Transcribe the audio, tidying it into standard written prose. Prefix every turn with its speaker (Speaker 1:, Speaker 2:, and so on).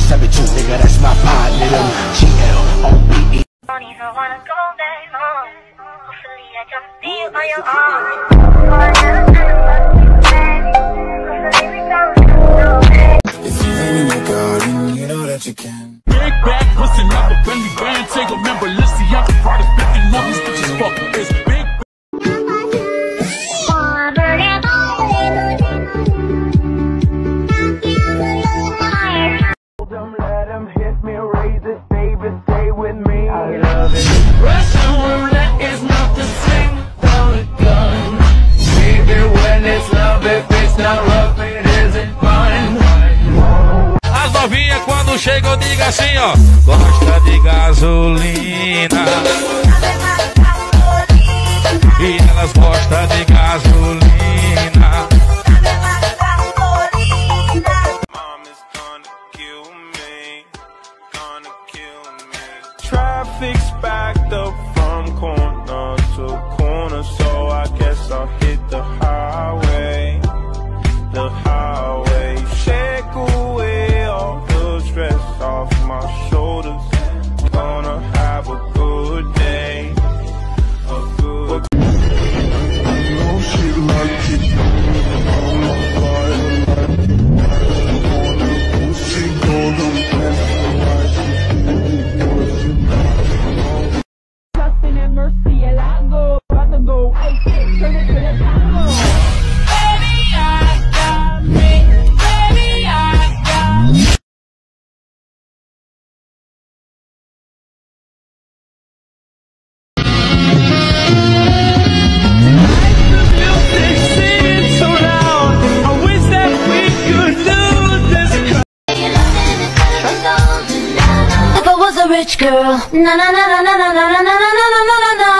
Speaker 1: 72, nigga, that's my partner. Them GLOBE.
Speaker 2: Don't even wanna go back home. Hopefully I can be on your arm.
Speaker 3: If you ain't in your garden, you know that you can.
Speaker 4: Big back, listen up, a Bentley band, take a member, listen, I'm the product, picking up these bitches, fuck, it's big.
Speaker 1: Let him hit me, raise it, baby, stay with me. I love it.
Speaker 5: Russian roulette is not the same without a gun. Baby, when it's love, if it's not rough, it isn't fun.
Speaker 6: As novinhas quando chegam diga assim, ó, gosta de gasolina. E elas gostam de gasolina.
Speaker 7: Traffic's backed up from corner to corner, so I guess I'll hit the highway. The highway. Shake away all the stress off my shoulders. Gonna have a good day. A good no shit like it. I'm not fighting like pussy golden.
Speaker 2: Rich girl, na na na na na na na na na na na na na.